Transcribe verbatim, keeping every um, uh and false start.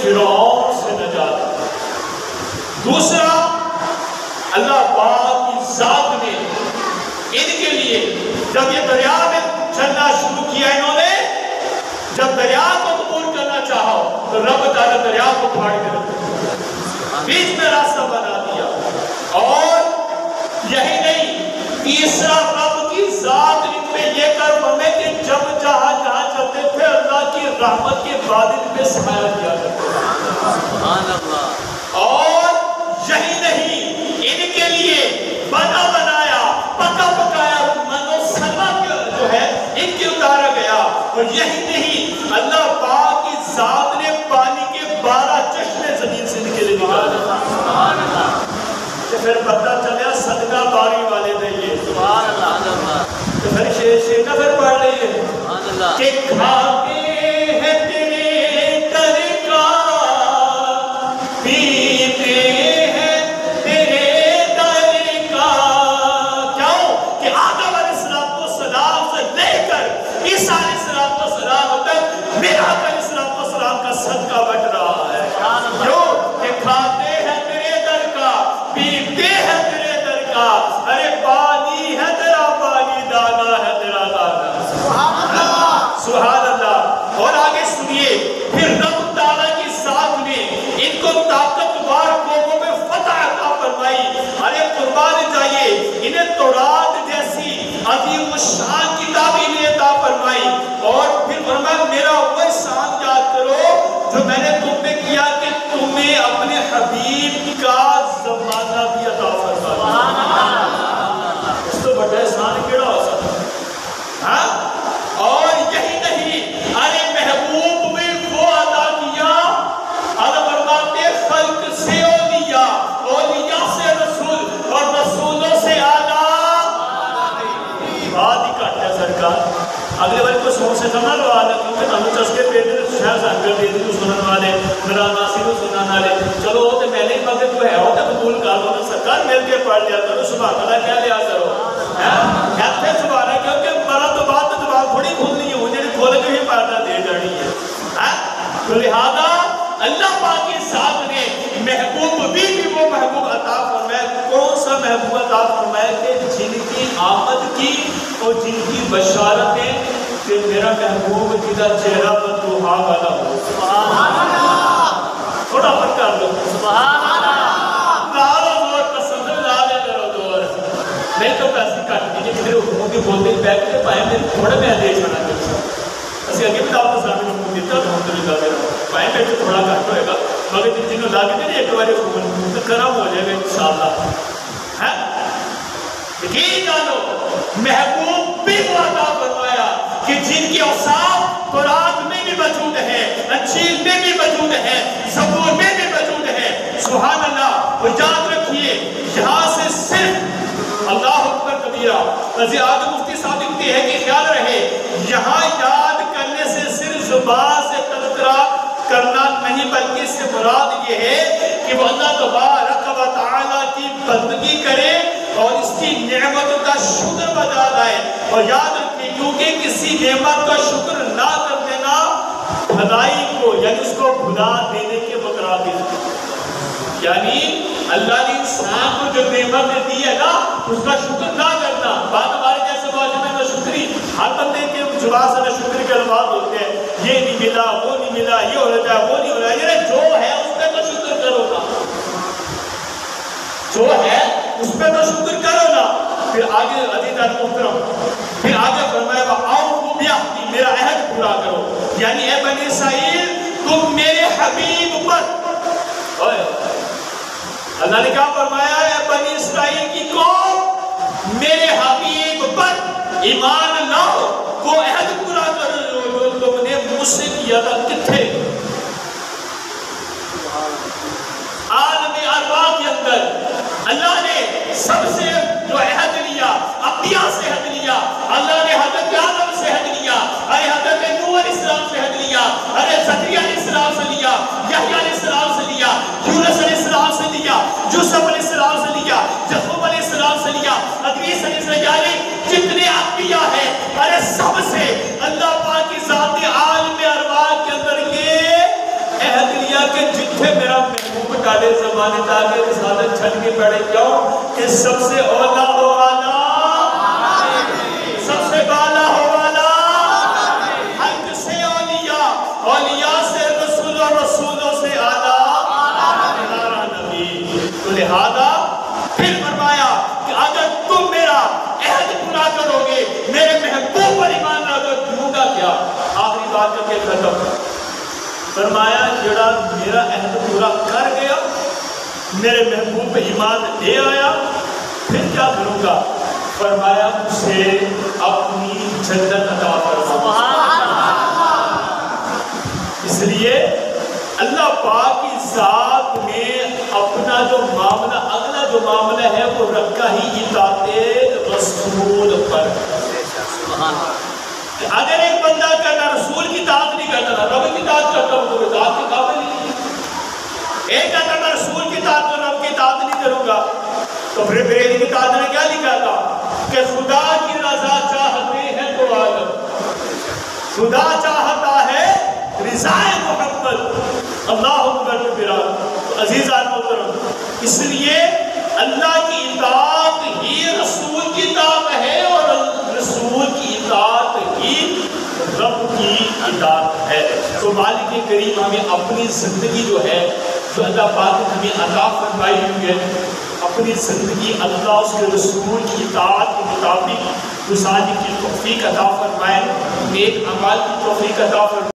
فرعون سے نجات دی۔ دوسرا اللہ پاک کی ذات نے ان کے لیے جب یہ دریا میں چلنا شروع کیا انہوں نے، جب دریا کو عبور کرنا چاہا تو رب تعالیٰ دریا کو پھاڑ کے رکھ دیا، بیچ میں راستہ بنا دیا۔ اور یہی نہیں، تیسرا رب کی ذات ان پہ یہ کر فرمائے کہ جب جہاں جہاں چلتے تھے اللہ کی رحمت کے بعد ان پہ سایہ کیا کرتے تھے۔ اور یہی نہیں، ان کے لیے بنا بنایا پکا پکایا من و سلوا جو ہے ان کے اتارا گیا۔ اور یہی نہیں، اللہ پاک کی ذات نے پانی کے بارہ چشمے زمین سے ان کے لیے نکالے۔ پھر پتہ چلیا صدقہ باری والے تھے یہ، تو پھر شیر شیر کا پھر پڑھ لئیے کہ کھاتے ہیں تیرے در کا، پیتے ہیں تیرے در کا۔ کیوں کہ آدم علیہ السلام سے لے کر عیسیٰ علیہ السلام تک میرا علیہ السلام کا صدقہ بٹ رہا ہے۔ کیوں کہ کھاتے ہیں تیرے در کا، پیتے ہیں تیرے در کا، ارے پانی ہے تیرا پانی، دانا ہے تیرا دانا۔ سبحان اللہ، سبحان اللہ۔ اور آگے سنیے، پھر رب تعالیٰ کی ذات نے ان کو طاقتور قوموں میں فتح عطا فرمائی۔ ارے قربان جائیے، انہیں تورات جیسی عظیم الشان کتاب انہیں عطا فرمائی۔ اور پھر فرمایا میرا وہ احسان یاد کرو جو میں نے تم پہ کیا کہ تمہیں اپنے حبیب کا زمانہ بھی عطا فرمایا۔ اس تو بڑا احسان کیڑا ہو سکتا؟ ہاں؟ اور یہی نہیں، ارے محبوب میں وہ عطا کیا، اللہ فرماتے خلق سے اولیاء، اولیاء سے رسول، اور رسولوں سے آدھا بات ہی کاٹا سرکار۔ اگلے بار کو سو سے سمجھ لو آدھا کیونکہ تمہیں چسکے پیدے شہر سانگر دیدے تو سنن والے میرا ناسی تو سنن والے چلو ہوتے میں نے مگر تو ہے ہوتا قبول کر لو سرکار مل کے پڑھ لیا کرو سبحان اللہ کیا لیا کرو کہتے سبحان اللہ کیونکہ مرا تو بات تو بات تھوڑی کھولنی ہے مجھے کھول کے ہی پڑھنا دے جانی ہے۔ تو لہذا اللہ پاک کے ساتھ نے محبوب بھی بھی وہ محبوب عطا فرمایا۔ کون سا محبوب عطا فرمایا کہ جن کی آمد کی اور جن کی بشارتیں کہ میرا محبوب جدا چہرہ پر دوہا والا ہو۔ سبحان اللہ، تھوڑا پر کر لو سبحان اللہ، لارو دور پسند لارے کرو دور نہیں تو پیسے کٹ دیجئے میرے حکوموں کی بولتے بیٹھ کے پائے میرے تھوڑے میں دے چھانا کر سکتا اسی اگے بھی دعوت اسلامی حکومت دیتا ہے محمد اللہ دے پائے بیٹھ تھوڑا کٹ ہوئے گا مگر جنہوں لاگے تھے ایک بار حکومت تو کرم ہو جائے گا انشاءاللہ۔ یہ جانو محبوب بھی وہ عطا فرمایا کہ جن کی اوصاف قرآن میں بھی موجود ہے، انجیل میں بھی موجود ہے، زبور میں بھی موجود ہے۔ سبحان اللہ۔ اور یاد رکھیے یہاں سے صرف اللہ اکبر کبیرہ قاضی اعظم مفتی صاحب لکھتے ہیں کہ خیال رہے یہاں یاد کرنے سے صرف زبان سے تذکرہ کرنا نہیں بلکہ اس سے مراد یہ ہے کہ وہ اللہ تبارک و تعالیٰ کی بندگی کرے اور اس کی نعمت کا شکر بجا لائے۔ اور یاد رکھیں کیونکہ کسی نعمت کا شکر نہ کر دینا بھلائی کو یعنی اس کو بھلا دینے کے مترادف ہے۔ یعنی اللہ نے انسان کو جو نعمت دی ہے نا اس کا شکر نہ کرنا، بات ہمارے جیسے معاشرے میں شکری ہر بندے کے جواب سے شکر کے الفاظ ہوتے ہیں، یہ نہیں ملا وہ نہیں ملا یہ ہو رہا ہے وہ نہیں ہو رہا ہے، یعنی جو ہے اس پہ تو شکر کرو نا، جو ہے اس پہ تو شکر کرو نا۔ پھر آگے عزیز محترم پھر آگے فرمایا وَأَوْفُوا بِعَهْدِي میرا عہد پورا کرو، یعنی اے بنی اسرائیل تم میرے حبیب پر اللہ نے کیا فرمایا ہے بنی اسرائیل کی قوم میرے حبیب پر ایمان لاؤ، وہ عہد پورا کرو جو تم نے مجھ سے کیا تھا۔ کتھے عالم ارواح کے اندر اللہ نے سب سے جو عہد لیا انبیاء سے عہد لیا، اللہ نے حضرت آدم سے عہد لیا، ارے حضرت نوح علیہ السلام سے عہد لیا، ارے زکریا علیہ السلام سے لیا، یحییٰ علیہ السلام سے لیا، یونس علیہ السلام سے لیا، یوسف علیہ السلام سے لیا، یعقوب علیہ السلام سے لیا، ادریس علیہ السلام، یعنی جتنے انبیاء ہیں ارے سب سے اللہ پاک کی ذات عالم ارواح کے اندر یہ عہد لیا کہ جتنے میرا محبوب ڈالے زمانے تاکہ رسالت چھن کے پڑے کیوں کہ سب سے اولا ہو والا سب سے بالا ہو والا حق سے اولیاء اولیاء سے رسول اور رسولوں سے آلہ ہمارا نبی. تو لہذا پھر فرمایا کہ اگر تم میرا عہد پورا کرو گے میرے محبوب پر ایمان لاؤ دوں گا کیا. آخری بات کر کے ختم فرمایا جڑا میرا عہد پورا کر گیا میرے محبوب پہ ایمان لے آیا پھر کیا کروں گا. فرمایا اسے اپنی جنت عطا فرما. اس لیے اللہ پاک کی ذات میں اپنا جو معاملہ اگلا جو معاملہ ہے وہ رکھا ہی اطاعت رسول پر. اگر ایک بندہ کرنا رسول کی اطاعت نہیں کرتا رب کی اطاعت کرتا ہوں تو اطاعت کے قابل نہیں. ایک کہتا میں رسول کی اطاعت اور رب کی اطاعت نہیں کروں گا تو پھر بریلی کی اطاعت نے کیا لکھا تھا کہ خدا کی رضا چاہتے ہیں تو عالم خدا چاہتا ہے رضا محمد اللہ اکبر براد. عزیزان محترم اس لیے اللہ کی اطاعت ہی رسول کی اطاعت ہے اور رسول کی اطاعت ہی رب کی اطاعت ہے. تو مالک کریم ہمیں اپنی زندگی جو ہے جو اللہ پاک نے ہمیں عطا فرمائی ہوئی ہے اپنی زندگی اللہ اس کے رسول کی اطاعت کے مطابق گزارنے کی توفیق عطا فرمائے. نیک اعمال کی توفیق عطا فرمائے.